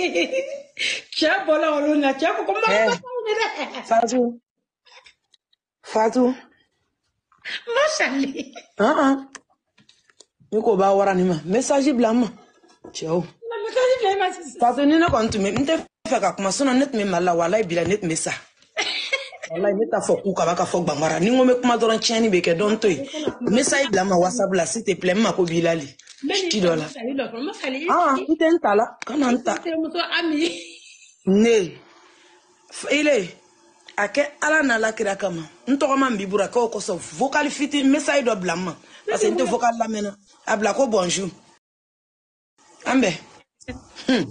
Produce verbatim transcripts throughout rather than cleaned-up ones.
Tiens, voilà, on a tiens, comment on va Fatou. Fatou. Ma chérie. Ah ah. Niko ba wara ni ma. Message blama. Ciao. Ma message blama c'est ça. Fatou ni na kontu me. Nte feka kuma sona net me mala wala bila net me sa. Wala ni ta foku ka baka fok bangara. Ni ngome kuma doran chani beke don toy. Message blama WhatsApp la s'il te plaît ma ko bilali. Qui dola. Ah, ite ntala. Kana nta. Ami. Ne. Ile. Ake ala na la kira kama. Ntoko ma mbibura ko ko so vocal fiti message do blama. Parce que nte vocal la mena. Abla ko bonjour. Ambe. Hmm.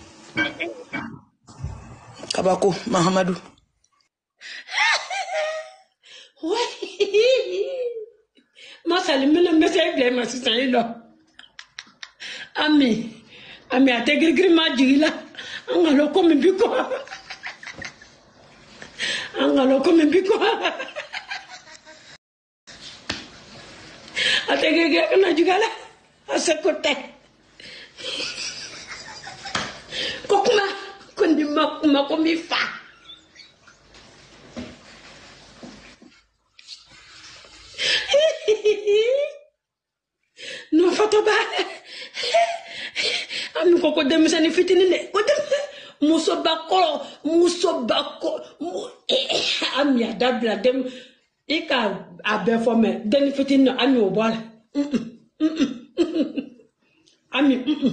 Kabako Mahamadou. Oui. Moi ça le mena message blama c'est ça là. Ami. Ami a te gri ma jigila. Angalo ko mbiko. Angalo ko mbiko. Ate gege kana jugala asekote kokuma kundi makuma komifa no foto ba ami koko dem sani fitini ne ko dem muso bakolo muso bako ami adabla dem ika abe for me then fitting no ami obala ami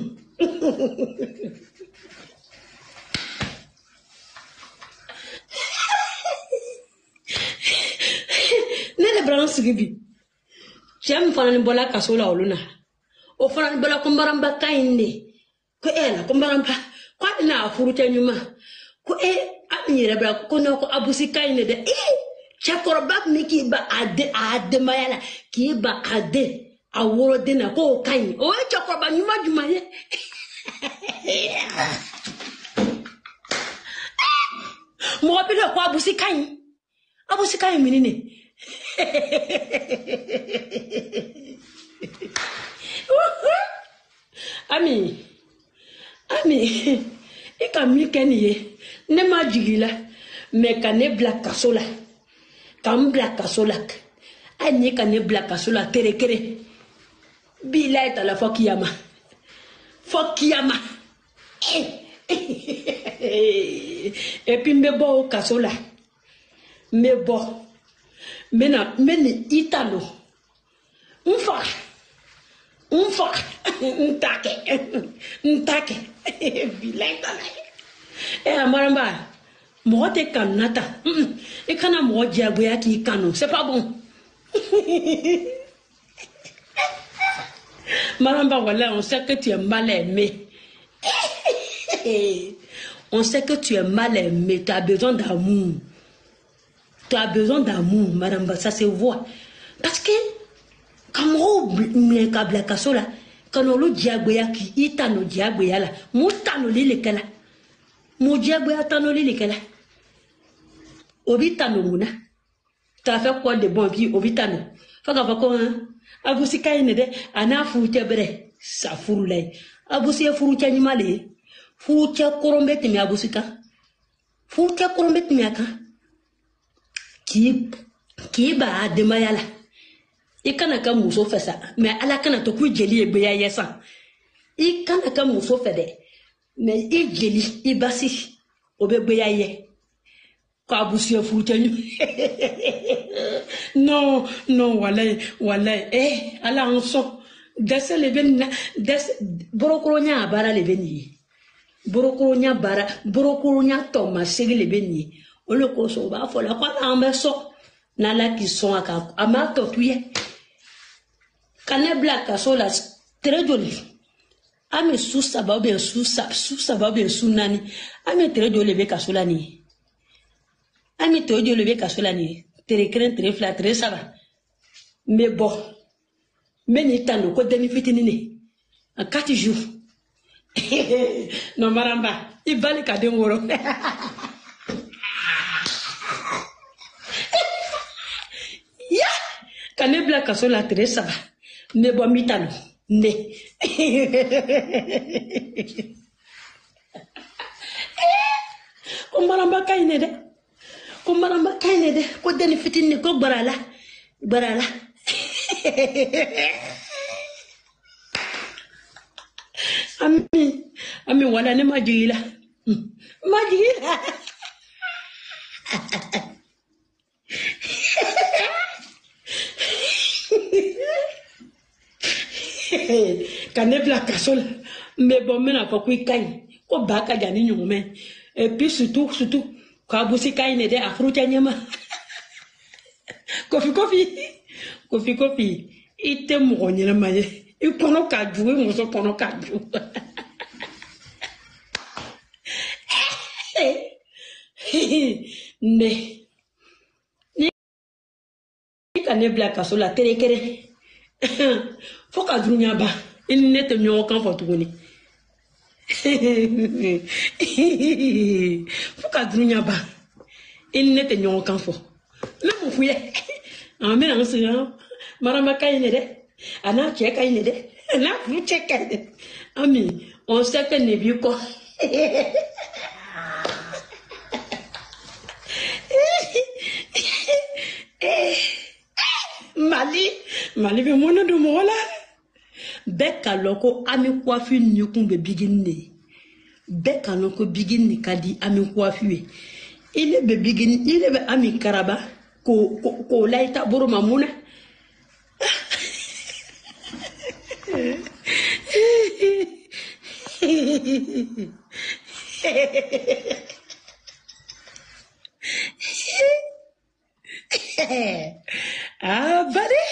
nele branche gibi jam fana bola kasola oluna o fana bola kombaramba kainde ko ela kombaramba ko na furuta nyuma ko e ami reba ko no ko abusi kainde de eh Chakorobak miki ba ade ade mayala ki ba ade aworo dena ko kan o chakoroba nyuma juma ye mo bi ko abusi kan abusi kan minine ami ami e ka mi keniye ne ma jigila me ka ne black kasola kam black kasolak ani ka ne black kasola tere kere bila eta la fokiyama fokiyama et puis me bo kasola me bo mena meni italo unfa unfa ntake ntake bila eta la e maramba moi te kanata et kana moi diaboya qui kano c'est pas bon maramba voilà on sait que tu es mal aimé on sait que tu es mal aimé tu as besoin d'amour tu as besoin d'amour maramba ça se voit parce que comme on me kabla kasola quand on le diaboya qui itano diaboya la mutano lile kala mo diaboya tano lile kala Obitano muna. T'as fait quoi de bon vie, Obitano? Faut qu'à quoi, hein? Abusi kaine de, ana fuute bre, sa furule. Abusi e furuche animale. Furuche korombet mi abusika. Furuche korombet mi aka. Ki, ki ba de mayala. Ikana ka muso fesa, mais ala kana to ku jeli e beya yesa. Ikana ka muso fede, mais i jeli, i basi, obe beya ye. Non, non, walay, walay, eh, ala anso, desse le ben, desse, brokoronya bara le beni, brokoronya bara, brokoronya toma, segi le beni, o le koso, ba fola, kwa na ambeso, na la qui sont à cap, amato tuye, kane black asola, très joli, ame sous sabab bien sous sab, sous sabab bien sous nani, ame très joli be kasola ni. Ami to Dieu le bec à cela ni très craint très flat très ça va mais bon mais ni tant ko demi fitini en quatre jours non maramba il va le cadeau ngoro ya kane black à cela très ça va mais bon mi tant ne maramba kayne de ko maramba kayne de ko deni fitini ko barala barala ami ami wala ne majila majila Kanebla kasol mais bon mena ko kuy kay ko baka jani nyume et puis surtout surtout ka busi kay ne de afruta nyama kofi kofi kofi kofi ite mo nyina maye i kono ka juwe mo so kono ka ju ne ni Kanebla kasol la terekere faut ka dunya ba il n'était nyo kan fo tuguni faut ka dunya ba il n'était nyo kan fo même fuye en mais en ce marama kayne de ana che kayne de ana fu che kayne ami on sait que ne vieux quoi Mali Mali be mona do mola beka loko ami kwafi ni kumbe bigini beka loko bigini kadi ami kwafi ile be bigini ile be ami karaba ko ko, ko laita buru mamuna ah bari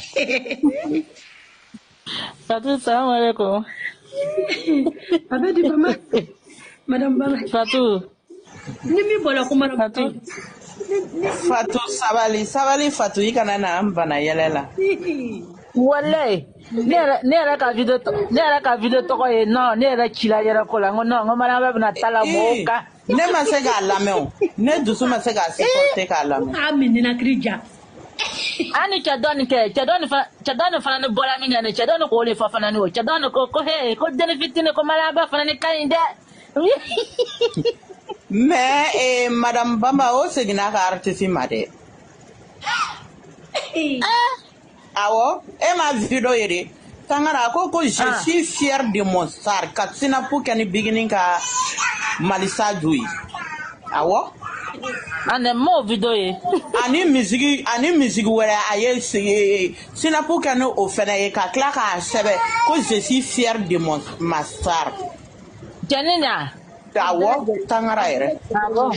Fatou, salam alaikum. Abe di mama, Madame Bala. Fatou. Ni mi bola ko Madame Fatou. Fatou sabali sabali Fatou ikana na ambana yelela. Wallahi. Ne era ka video ne era ka video to ko e no ne era chila yera ko la ngono ngomara ba na tala moka. Ne ma se ga lameo. Ne dusu ma se ga supporter ka lameo. Ami ni na krija. Ani chadoni ke chadoni fa chadoni fa na bola minga ne chadoni ko le fa fa na ni o chadoni ko ko he ko dene fitine ko mala ba fa ni kainde. Mais eh, Madame Bamba o segina ka artiste made. Awo, e ma video yere. Tangara ko ko je suis fier de mon star katsina pour kani beginning ka Malisa Joui. Awo. Ane mo video ye. Ani musique ani musique wera aye sina pour kani o fena ye ka kla ka sebe ko je suis fier de mon ma star. Janina. Awo tangara yere. Awo.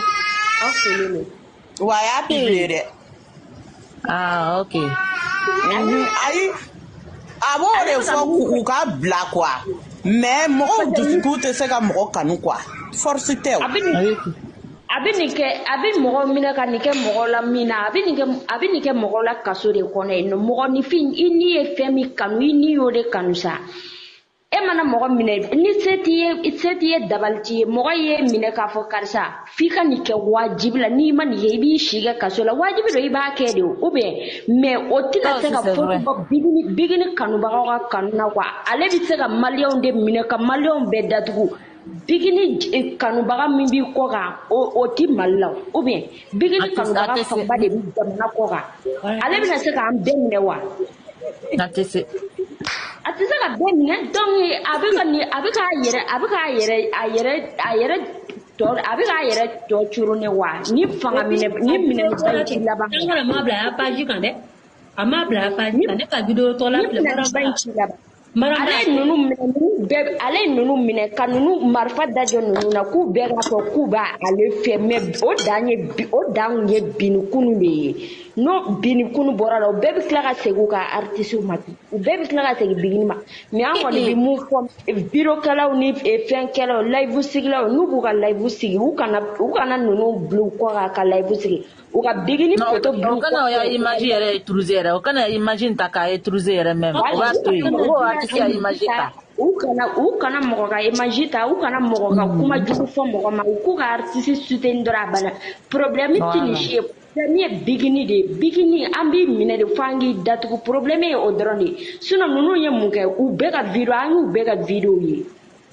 Wa ya publier. Ah, okay. Ayi abo de fo ku ka bla quoi mais mo du coup te se ka mo kanu quoi force te abini ke abi mo mina ka ni ke mo la mina abini ke abini ke mo la kaso de kono no mo ni fin ini e femi kanu ini yo de kanu sa e mana mo mina ni setiye setiye dabalti mo ye mina ka fo karsa fika ni ke wajibla ni man ye bi shiga kaso la wajibi do iba ke de o be me o tina se ka fo bigini bigini kanu ba ka kanu na kwa ale bi se ka malion de mina ka malion be datugu bigini kanu ba min bi ko ga o ti malla o be bigini kanu ba ka fa ba de bi na ko ga ale bi na se ka am de ne wa na tese atisa ka be ne donc abika ni abika yere abika yere ayere ayere to abika yere to churu ne wa ni fanga mine ni mine ba ti laba ngara ma bla ya page kan de ama bla ya page kan de ka video to la bla ba ti laba ale nunu mine be ale nunu mine kanunu marfa dajo nunu na ku be ga to ku ba ale fe me o danye o danye binu kunu be no bini kunu bora la bebe klara segu ka artiste ma bebe klara segu bigini ma mi an ko bi mu fo biro kala ni e fen kala live sigla nu bu ka live sigi u kana u kana nunu blue ko ka live sigi u ka bigini photo blue kana ya image yere truzera o kana imagine ta ka e truzera même o ba to o artiste ya image ta u kana u kana mo ka image ta u kana mo ka kuma jugu fo mo ma ku ka artiste soutien dora bana problème tini shi premier bigini de bigini ambi mine de fangi datugu problème o drone sino nunu ye muke u be ka video anu be ka video yi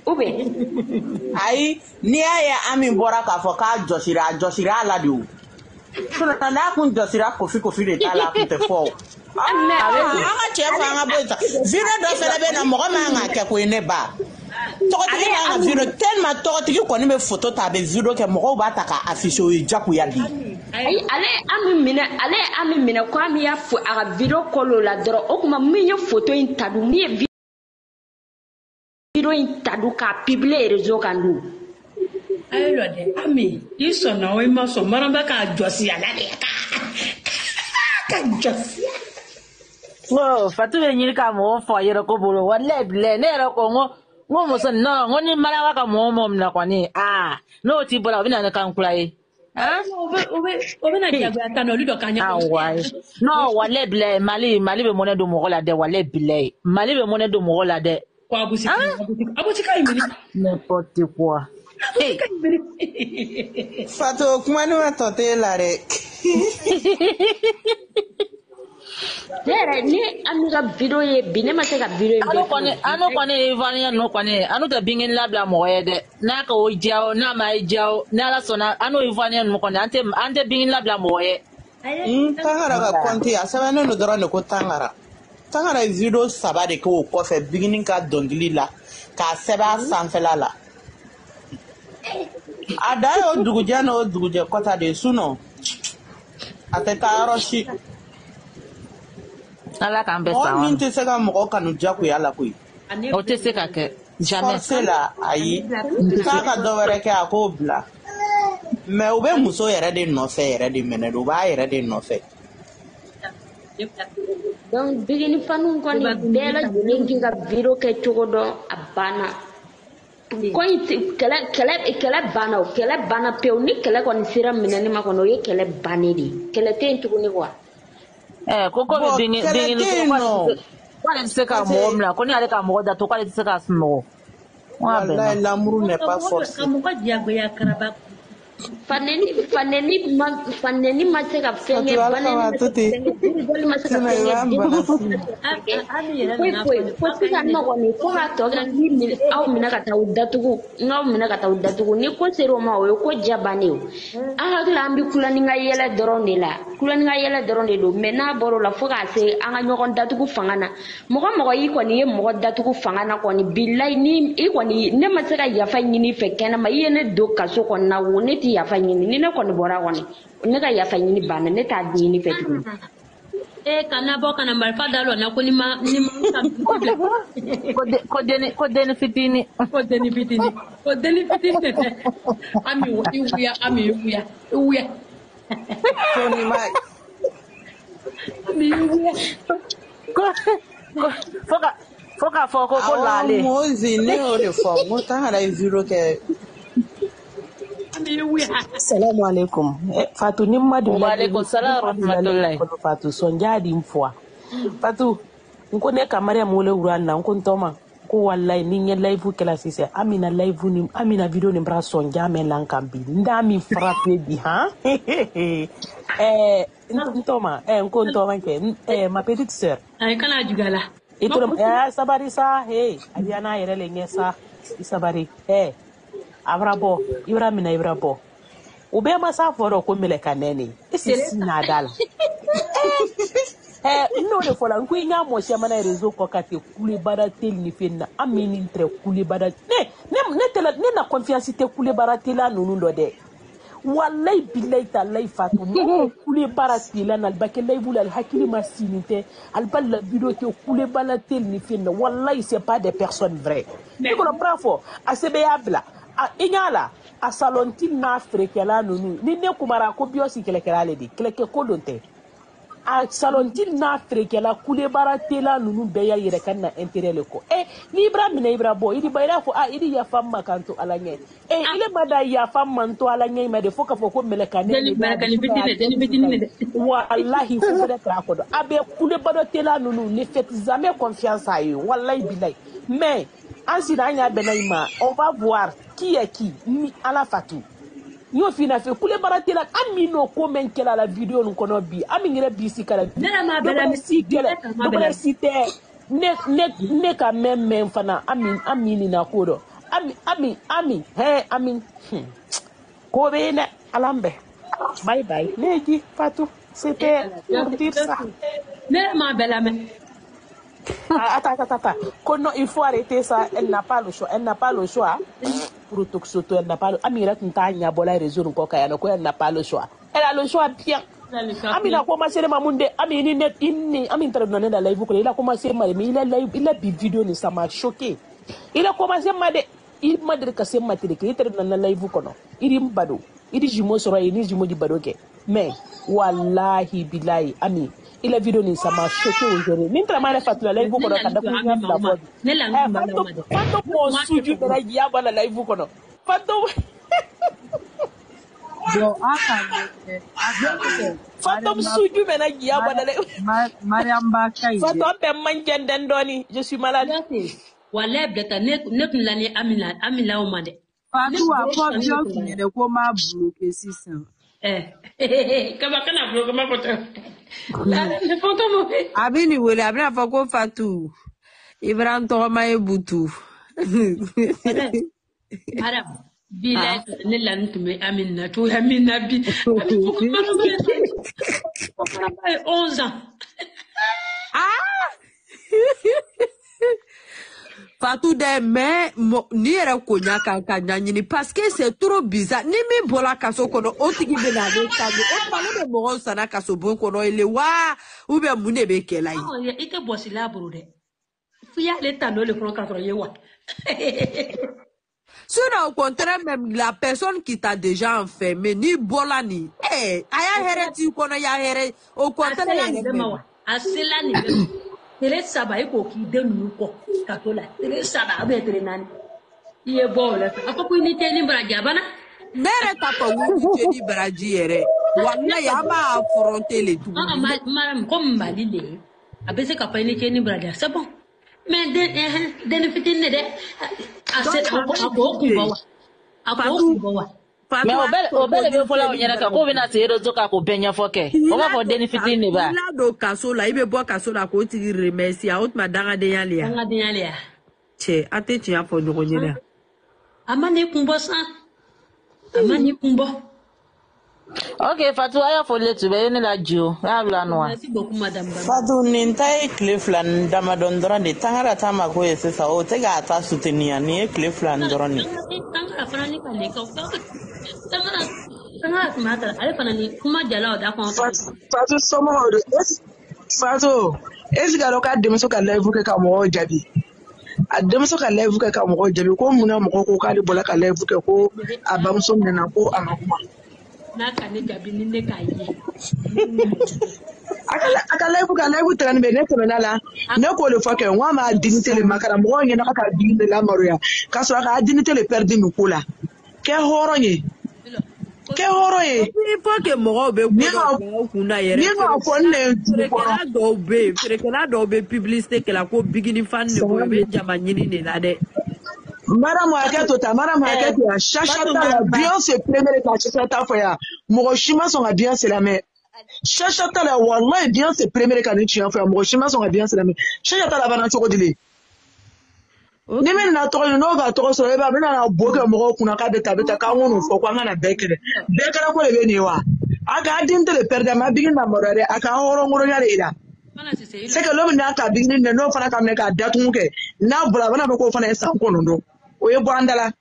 Ube. Ayi, ni ya ami bora ka fo ka josira josira la du. Suna na kun josira kofi kofi de tala kun te fo. Anga chefa anga boita. Vira do fele be na mo ma nga ke ko ne ba. Tokotigi anga vira tellement tokotigi ko ni be photo ta be video ke mo ba ta ka affiche o jaku ya di. Ayi ale ami mina ale ami mina ko ami ya fo aga video kolo la dro o kuma mi ye photo in tadu mi ye video in tadu ka publier réseau kandu. Ayi lo de ami iso na o ma so maramba ka josi ala de ka ka josi. Oh, Fatou be nyiri ka mo fo yero ko bolo wala ble ne ro ko ngo ngo mo son no ngo ni mara ka mo mo na kwani ah no ti bola bina na kan kulai ah Obe obe obe na dia gba tan olu do kanya. ah wai no wala ble mali mali be mo ne do mo la de wala ble mali be mo ne do mo la de Ko abusi abusi abusi kai mini. n'importe quoi hey Fato kuma ni ma tote la re. Dere ni ami ka video ye bine ma se ka video ye. ano kone ano kone ivania no kone ano te bingin labla mo yede na ka o jao na ma jao na la sona ano ivania no kone ante ante bingin labla mo ye Hmm, tangara ka konti a sabana no dora ne ko tangara. Tangara video saba de ko ko fe beginning ka dongili la ka seba sanfela la. Ada yo duguje no duguje kota de suno. Ateta aroshi. ala kan be O sa min te se ka mo ka no jaku ya la ko yi. o te se ka ke jamais Force la ayi. Ka ka do were ke akobla. Me ube muso yere de no fe yere de mene do ba yere de no fe. Donc bigini fanu ko ni bela linki ka video ke cogo do abana. Ko iti kele kele kele bana o kele bana pe o ni kele ko ni sira minani ma ko no ye kele banidi. Kele te ntugo ni kwa. eh koko be Bo, bingin kele bingin te ko no. kwale se ka mo mla ko ni ale ka mo da to kwale se ka smo wa be Wallahi l'amour n'est pas forcé. Kamu ka dia gba ya karaba. Faneni faneni ma faneni ma se ka fenge Atu alfa banani ma se ka watuti. fenge doli ma se ka Tina iwa mbana fenge. Ami yere Foi na. foi foi sika no ko ni ko ka to ga ni mi aw mina ka ta udatugu ngaw mina ka ta udatugu ni ko sero ma o ko jabani o a hakila ambi kulani nga yele doron de la kulani nga yele doron de do me na boro la fo ka se an ga nyogon datugu fangana mogo mogo yi ko ni ye mogo datugu fangana ko ni billahi ni i ko ni ne ma se ka yafa nyini fe kena ma yi ne do kaso ko na wo ne ti yafa nyini ni ne ko ni bora ko ni ne ka yafa nyini bana ne ta nyini fe tugu E kana bo kana malfa dalo na ko ni ma ni ma ko de ko de ko de fitini ko deni fitini ko deni fitini. Ami wo iwuya ami iwuya iwuya Tony Mike. ami iwuya. ko ko foka foka foko ko lale Mo zine o de fo mo tangara video ke. Ami iwuya. Assalamu alaikum. Eh, Fatou ni madu wa alaikum salam wa rahmatullahi Fatou son jadi mfwa. Fatou nko ne kamare mo le uranda nko ntoma ko wallahi ni nye live kala sise amina live ni amina video ni bra son jame lankambi ndami frappe bi ha eh ntoma eh nko ntoma ke eh ma petite sœur Ay kana jugala. ito eh sabari sa hey adiana yere le nyesa sabari eh abrabo ibra mina ibra bo ube ma sa foro ko mele kanene isi nadal eh no de fola nku nya mo se mana rezo ko kate kule bara tel ni fenna amini entre kule bara ne ne ne tele ne na confiance te kule bara tela nunu do de wallahi billahi tallahi Fatou no kule bara tela na albake lay bul al hakili ma sinite al balla video te kule bara tel ni fenna wallahi c'est pas des personnes vraies tu comprends fo asebe yabla a inyala a salontin na afrikela nunu ni ne kumara ko biosi kele kele ale di kele ke ko donte a salontin na afrikela kule bara tela nunu be ya yere kan na intérêt le ko eh ni ibrahim na ibra bo idi bayra fo a idi ya famma kanto alanye eh ile mada ya famma to alanye ma de fo ka fo ko meleka ne Deni baraka ni fitini deni fitini de. wallahi fo de tra ko do abe kule bara tela nunu ne faites jamais confiance à eux wallahi billahi mais ansi na nya benaima on va voir qui est qui ni ala Fatou yo fina fe kule baratela amino ko men kela la video nu kono bi amingere bi sikala Nana ma bela mi si kele do site ne ne ne ka même même fana amin amini na kodo ami ami ami hey ami ko be ne alambe bye bye Neji Fatou c'était pour dire ça mais ma belle amie attends attends attends Kono, il faut arrêter ça, elle n'a pas le choix elle n'a pas le choix pour toxoto elle n'a pas le amira tantanya bola réseau ko kayano ko elle n'a pas le choix elle a le choix bien ami a commencé le mamunde ami ni net inni ami intervenant dans live ko il a commencé mal mais il a live il a bi vidéo ni ça m'a choqué il a commencé mal il m'a dit que c'est maté que il intervenant dans live ko no il mbado il jimo soro ni jimo di badoke mais wallahi billahi ami il a vidéo ni ça m'a choqué aujourd'hui ni tra Fatou la live ko no kada ko nya da bo ne la ngamba Fatou Fatou ko suju da ya bana live ko no Fatou Yo, aka Fatou suju mena ya bana Mariam Bakai. Fatou pe manjen den doni je suis malade wala bleta ne ne kunlani amila amila o made Fatou a ko bio kinye de ko ma bloquer sisan. eh kaba kana bloquer ma photo la ne photo mo Abini wele abina fa ko Fatou Ibrahim to ma e butu. madam bila ne la ntume amina to amina bi onze ans Ah Fatou de mais ni era konya kan kanya nyini parce que c'est trop bizarre ni mi bola kaso kono otigi be na de kago o palo de mo sana kaso bon kono ile wa ou be mune be kelai oh ya ite bosi la brode fuya le tano le pro quatre ye wa sinon au contraire même la personne qui t'a déjà enfermé ni bola ni eh aya hereti kono ya here au contraire asela ni dema tele saba iko ki denu ko katola tele saba abe tele nani iye bola apa ko ni teni braja bana mere tapa wu ni braji ere wallahi ama affronter les tout ah madame comme malile abe se kapa ni teni braja c'est bon mais de de fitine de ase ako ku bawa ako ku bawa mais obel obel be fola onyera ka ko bina tero zoka ko benya foke o ba for deni fitine ba la do kaso la ibe bo kaso la ko ti remercie a haute madanga de yalia danga de yalia che ate ti afo nyonyela amani kumbo sa amani kumbo okay Fatou aya fo le tube ni la jo la la no merci beaucoup madame Fatou nintai Cleveland dama dondora de tangara tama ko yese sa o tega ata soutenir ni Cleveland doroni tangara fana ni kale ka tangara tangara mata ale fana ni kuma jala da ko Fatou somo de Fatou esi ga loka de muso ka live ke ka mo jabi adem so ka live ke ka mo jabi ko muna mo ko ka li bola ka live ke ko abam so mena ko anakuma na ka ne gabi ni ne ka yi akala akala live ka live tran be ne tran la ne ko le fa ke wa ma dignité le makara mo ngi na ka dignité la maruya ka so ka dignité le perdi mi kula ke horonye ke horoye ni po ke mo be ko kuna yere ni ma ko ne rekela do be rekela do be publicité ke la ko bigini fan ne ko be jama nyini ne la de Madame Haketo, ta Madame Haketo, à Chachata, la bien se premier la Chachata foya. Moroshima sont à bien c'est la mais. Chachata la wallah bien se premier quand tu en foya. Moroshima sont à bien c'est la mais. Chachata la bana toko dile. Ni men na toko no ga toko so eba bena na boke moro kuna ka de tabeta ka wono fo kwa ngana bekele. Bekele ko le beni wa. Aga dinte le perde ma bigin na morare aka horo ngoro nyale ida. C'est que l'homme n'a qu'à bigin ne no fana ka me ka datu ke. Na bula bana ko fana esan ko ndo. Oye Boandala.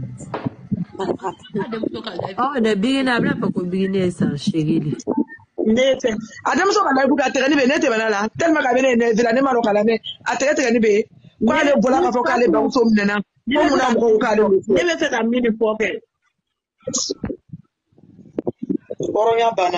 Oh, the beginning, I'm not going to begin as a shaggy. Nete. Adam so ka buka tere ni be nete banala. Tellement ka bene ne vila ne maro kala me. Atere tere ni be. Kwa le bola ka fo ka le ba so mnena. Ko mu na mo ka le. Ne be fe ka mini foke. Oro ya bana.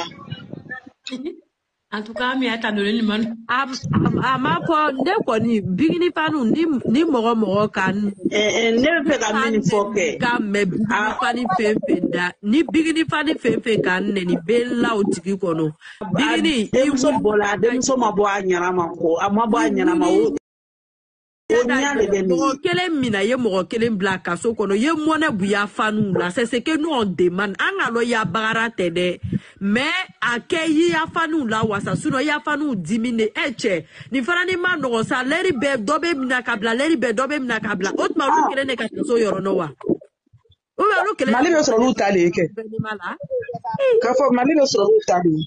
En tout cas, mi ata no ni man. Am ama po de ko ni bigini panu ni ni mo mo kan. Eh ne be fe ka mini foke. Ka me fani fefe da. Ni bigini fani fefe kan ne ni bella o tigi kono. Bigini i so bola dem so ma bo anyara ma ko ama bo anyara ma o mɔgɔ kelen mina ye mɔgɔ kelen bila kaso kɔnɔ ye mɔnɛ buya fanu la c'est ce que nous on demande an ka lɔ ya bagara tɛ dɛ mais a kɛ yi ya fanu la wasa sinon ya fanu dimine e cɛ ni fana ni ma nɔgɔ sa lɛri bɛɛ dɔ bɛ mina ka bila lɛri bɛɛ dɔ bɛ mina ka bila o tuma olu kelen de ka kaso yɔrɔ nɔ wa Mali bɛ sɔrɔ olu ta de ye kɛ k'a fɔ Mali bɛ sɔrɔ olu ta de ye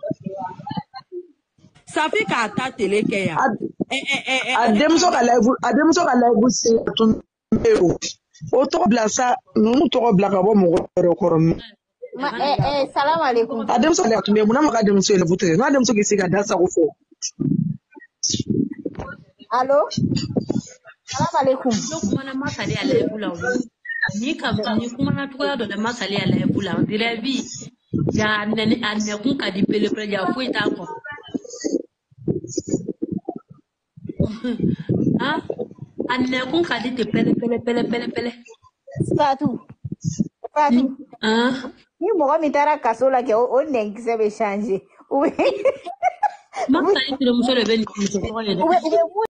Safi k'a ta tele kɛ yan a denmuso ka live a denmuso ka live se tun bɛ o o tɔgɔ bila sa ninnu tɔgɔ bila ka bɔ mɔgɔ wɛrɛ kɔrɔ salam alaikum a denmuso ka tun bɛ mun na ma ka denmuso ye live tigɛ n'a denmuso k'i se ka da sago fɔ allo salam alaikum kumana masali ala ebula ni ka ni kumana tukoya dɔ la masali ala ebula direbi ya nene anekun ka di pele pele ya fo ita ko ah anekun ka di pele pele pele pele pele Fatou Fatou ah ni mɔgɔ min taara kaso la kɛ o nɛnkisɛ bɛ changer masali muso de bɛ ni muso